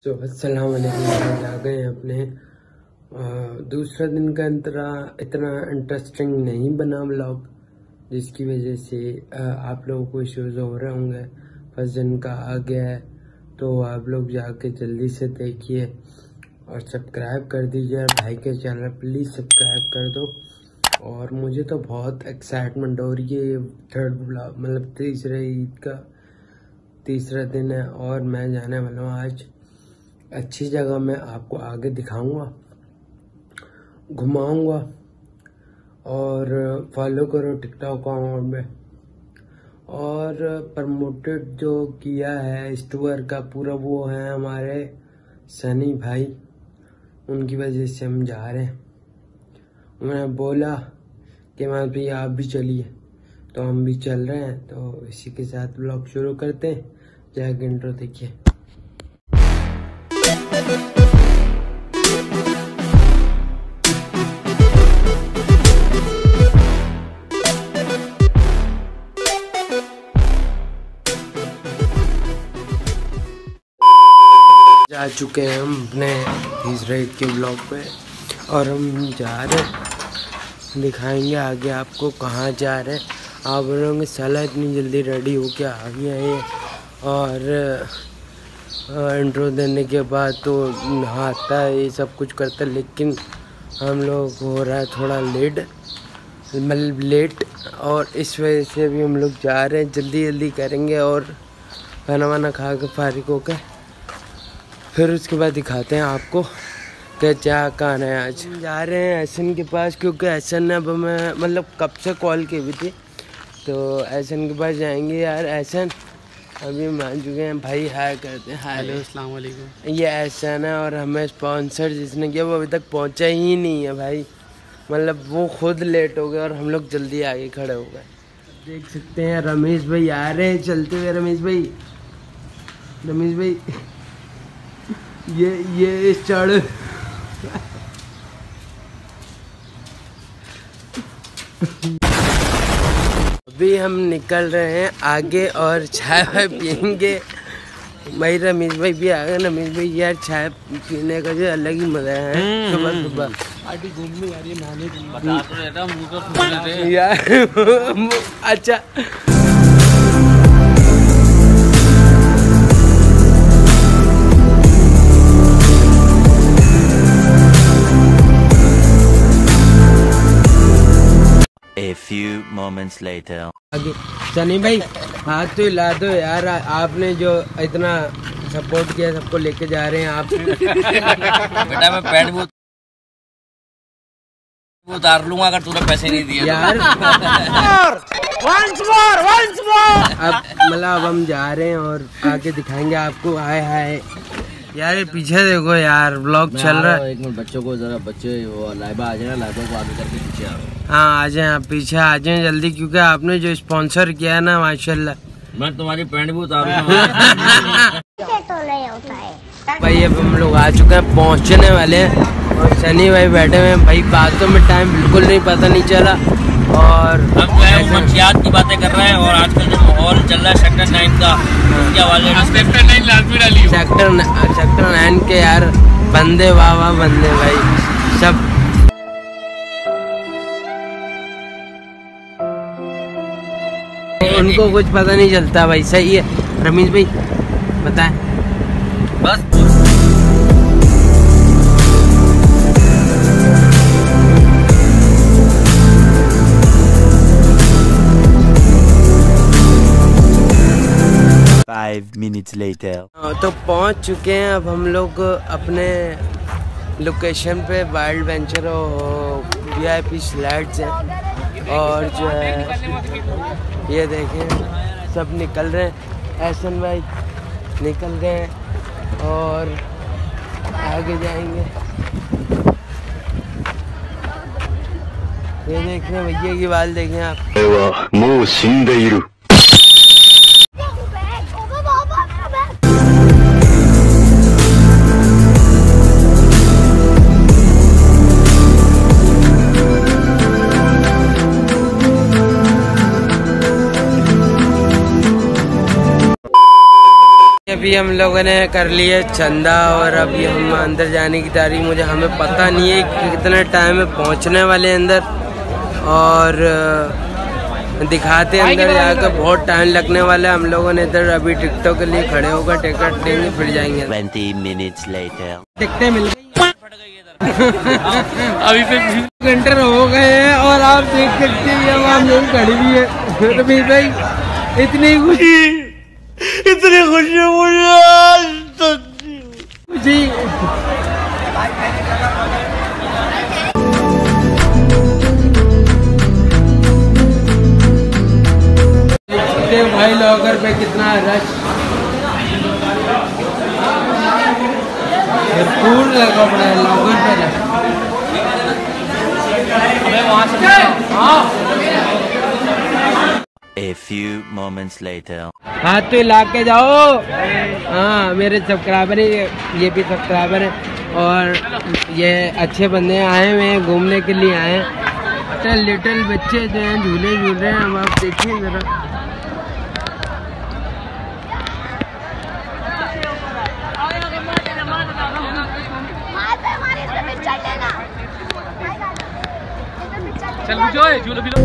तो अस्सलाम वालेकुम। आज आ गए अपने दूसरा दिन का इतना इंटरेस्टिंग नहीं बना व्लॉग, जिसकी वजह से आप लोगों को इश्यूज हो रहे होंगे। फर्स्ट दिन का आ गया है तो आप लोग जाके जल्दी से देखिए और सब्सक्राइब कर दीजिए। भाई के चैनल प्लीज़ सब्सक्राइब कर दो। और मुझे तो बहुत एक्साइटमेंट हो रही है। ये थर्ड व्लॉग मतलब तीसरे ईद का तीसरा दिन है और मैं जाने वाला हूँ आज अच्छी जगह में, आपको आगे दिखाऊंगा, घुमाऊंगा। और फॉलो करो टिकटॉक अकाउंट में। और प्रमोटेड जो किया है इस टूर का पूरा वो है हमारे सनी भाई, उनकी वजह से हम जा रहे हैं। उन्होंने बोला कि मैं भी आप भी चलिए, तो हम भी चल रहे हैं। तो इसी के साथ व्लॉग शुरू करते हैं। जाके इंट्रो देखिए। जा चुके हैं हम अपने तीसरे ईद के ब्लॉग पे और हम जा रहे हैं, दिखाएंगे आगे आपको कहाँ जा रहे हैं। आप बोलोगे साला इतनी जल्दी रेडी होके आ गया है। और इंट्रो देने के बाद तो नहाता है, ये सब कुछ करता है, लेकिन हम लोग हो रहा है थोड़ा लेट और इस वजह से भी हम लोग जा रहे हैं। जल्दी करेंगे और खाना वाना खा के फारिग होकर फिर उसके बाद दिखाते हैं आपको कि क्या कहाँ है। आज जा रहे हैं एहसन के पास, क्योंकि एहसन ने अब हमें मतलब कब से कॉल की हुई थी, तो एहसन के पास जाएंगे। यार एहसन अभी मान चुके हैं भाई, हाय करते हैं। हेलो अस्सलाम वालेकुम। ये एहसन है और हमें स्पॉन्सर जिसने किया वो अभी तक पहुंचा ही नहीं है भाई। मतलब वो खुद लेट हो गए और हम लोग जल्दी आगे खड़े हो गए। देख सकते हैं रमेश भाई आ रहे हैं चलते हुए। रमेश भाई ये चढ़ अभी हम निकल रहे हैं आगे और चाय वाय पियेंगे। भाई रमेश भाई भी आ गए। रमेश भाई यार चाय पीने का जो अलग ही मजा है। सुबह पार्टी घूमने जा रही है, नहाने बता तो रहता मुझे यार अच्छा A few moments later. आगे सनी भाई हाथ तो हिला दो यार। आपने जो इतना सपोर्ट किया, सबको लेके जा रहे हैं आप। बेटा मैं पैंट भी उतार लूंगा अगर तूने पैसे नहीं दिए यार। once more अब मतलब अब हम जा रहे हैं और आगे दिखाएंगे आपको। हाय यार ये पीछे देखो यार, व्लॉग चल रहा है। एक मिनट बच्चों को जरा, बच्चे वो लाइबा आ जाए, लाइबा को आगे करके पीछे आओ। हाँ आ जाए, आप पीछे आ जाए जल्दी, क्योंकि आपने जो स्पॉन्सर किया है ना माशाल्लाह। मैं तुम्हारी पैंट भी उतारूंगा। भाई अब हम लोग आ चुके हैं, पहुंचने वाले हैं और सनी भाई बैठे हुए हैं। भाई बातों में टाइम बिल्कुल नहीं पता नहीं चला। और हम जो है वो मंशियात की बातें कर रहे हैं और आजकल जो माहौल चल रहा है सेक्टर 9 का, उसके हवाले से सेक्टर 9 लाजमी डाली सेक्टर 9 के यार बंदे वाह बंदे भाई सब। उनको कुछ पता नहीं चलता भाई। सही है रमेश भाई, बताएं बस। 5 minutes later. तो पहुंच चुके हैं अब हम लोग अपने लोकेशन पे। वाइल्ड वेंचर VIP स्लाइड्स हैं और जो है ये देखें सब निकल रहे हैं। एहसन भाई निकल गए हैं और आगे जाएंगे। ये देखें भैया की बाल देखें आप। अभी हम लोगों ने कर लिए चंदा और अभी हम अंदर जाने की तारीख हमें पता नहीं है कि कितना टाइम में पहुंचने वाले अंदर, और दिखाते अंदर जाकर बहुत टाइम लगने वाला है। हम लोगों ने इधर अभी टिकटों के लिए खड़े होकर टिकट लेंगे फिर जाएंगे। 20 minutes later. टिकटें मिल गई अभी तक घंटे हो गए हैं और आप देख सकते हैं हम लोग खड़ी भी है। रमीश भाई इतनी खुशी मुझे भाई लॉकर पे कितना रश भरपूर लगा पड़ा है लॉकर पे rush. A few moments later. हाथ तो ला के जाओ। हाँ मेरे सब्सक्राइबर ये भी सब्सक्राइबर है और ये अच्छे बंदे आए हुए हैं घूमने के लिए आए हैं। लिटिल बच्चे जो हैं झूले झूल रहे हैं। अब आप देखिए जरा चल झूलो भी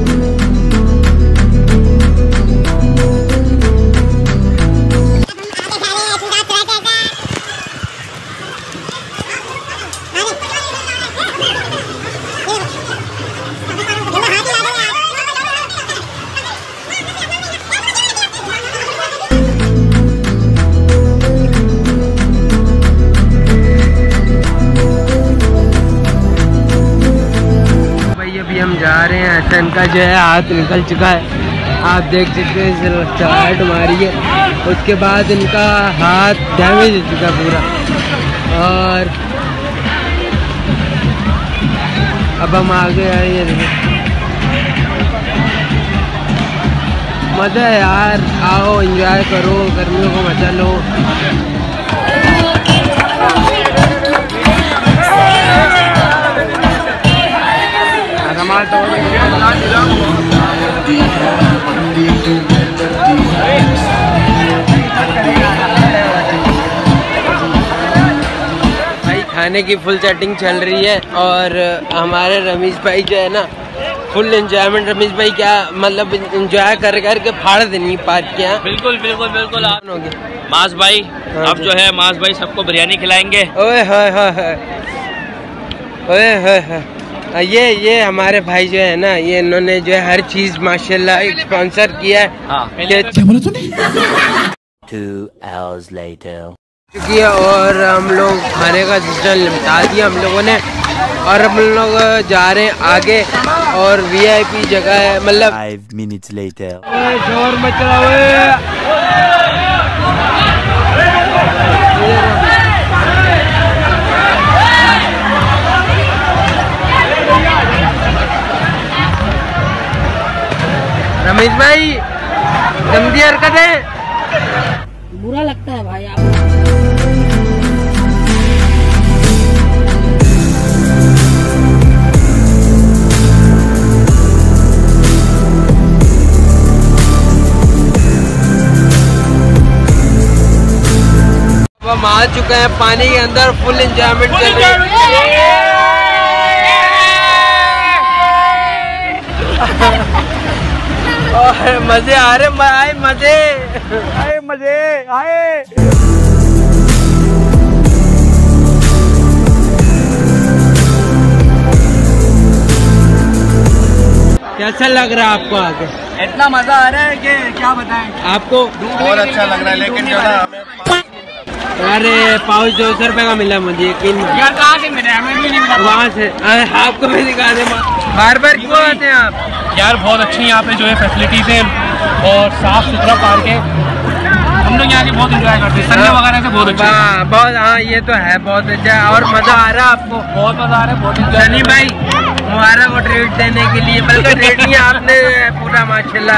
हम जा रहे हैं। ऐसा इनका जो है हाथ निकल चुका है, आप देख सकते हैं चलाट मारी है, उसके बाद इनका हाथ डैमेज हो चुका पूरा। और अब हम आगे आए, ये देखिए मज़ा है यार, आओ एंजॉय करो, गर्मियों को मजा लो। भाई खाने की फुल सेटिंग चल रही है और हमारे रमीश भाई जो है ना फुल एंजॉयमेंट। रमीश भाई क्या मतलब एंजॉय कर करके फाड़ देनी पार्क के। बिल्कुल बिल्कुल बिल्कुल आप हो गए मास भाई। अब जो है मास भाई सबको बिरयानी खिलाएंगे। ओए हाय हाय ओए हाय। ये हमारे भाई जो है ना, ये इन्होंने जो है हर चीज माशाल्लाह स्पॉन्सर किया है। हाँ। क्या बोला तूने? 2 hours later. चुकी है और हम लोग खाने का सिस्टम निपटा दिया हम लोगों ने और हम लोग जा रहे हैं आगे और VIP जगह है, मतलब 5 minutes later. शोर मच रहा है। रमेश भाई गंदी हरकत है, बुरा लगता है भाई आप। हम आ चुके हैं पानी के अंदर, फुल एंजॉयमेंट कर रहे हैं। मजे आ रहे, आए मजे आए। कैसा लग रहा है आपको आगे? इतना मजा आ रहा है कि क्या बताएं आपको? बहुत अच्छा लग रहा है, लेकिन जो ना अरे पाउच 200 रुपए का मिला मुझे, यकीन यार कहाँ से मिले हमें भी नहीं मिला। वहाँ से आपको मैं दिखा दे। बार क्यों आते हैं आप? यार बहुत अच्छी यहाँ पे जो है फैसिलिटीज है और साफ सुथरा पार्क है। हम लोग यहाँ के बहुत एंजॉय करते हैं, संडे वगैरह से बहुत अच्छा है। बहुत हाँ ये तो है, बहुत अच्छा है और मजा आ रहा है आपको? बहुत मजा आ रहा है, बहुत एंजॉय। सनी भाई हमारा को ट्रीट देने के लिए, बल्कि ट्रीट नहीं आपने पूरा माशाल्लाह।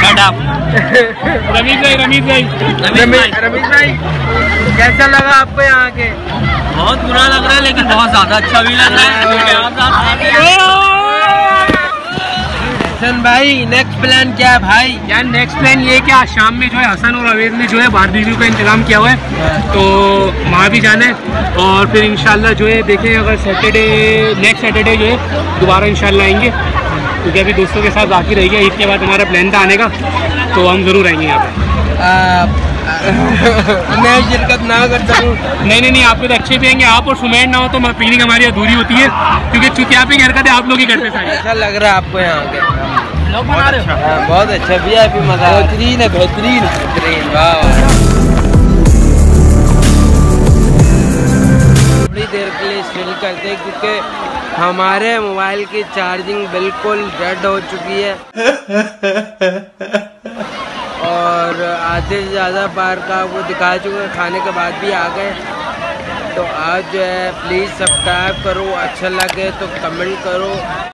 रमीश भाई कैसा लगा आपको यहाँ के? बहुत बुरा लग रहा है लेकिन बहुत ज्यादा अच्छा भी लग रहा है। हसन भाई नेक्स्ट प्लान क्या है भाई? यार नेक्स्ट प्लान ये है कि आज शाम में जो है हसन और अवेद ने जो है बारबेक्यू का इंतजाम किया हुआ है, तो वहाँ भी जाना है। और फिर इंशाल्लाह जो है देखें, अगर सैटरडे नेक्स्ट सैटरडे जो है दोबारा इंशाल्लाह आएंगे, क्योंकि अभी दोस्तों के साथ बाकी रह गया। ईद के बाद हमारा प्लान था आने का, तो हम ज़रूर आएंगे यहाँ पे। मैं शिरकत ना कर सकूँ? नहीं, आपके तो अच्छे पियेंगे। आप और सुमेर ना हो तो पिकनिक हमारी अधूरी होती है, क्योंकि चुतियापी की हरकतें आप लोग ही करते सारे। अच्छा लग रहा है आपको यहाँ के? लोग बना रहे हो? बहुत अच्छा VIP मजा। बेहतरीन है, बेहतरीन। वाह, थोड़ी देर के लिए चिल करते हैं, क्योंकि हमारे मोबाइल की चार्जिंग बिल्कुल डेड हो चुकी है और आधे से ज़्यादा बार का वो दिखा चुके, खाने के बाद भी आ गए। तो आज जो है प्लीज़ सब्सक्राइब करो, अच्छा लगे तो कमेंट करो।